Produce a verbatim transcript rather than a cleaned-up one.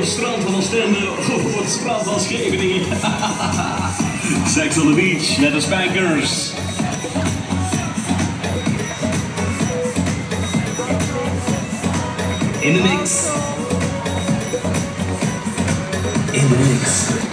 het strand van Oostende of op het strand van Scheveningen. Sex on the beach met de Spankers. In de mix. In de mix.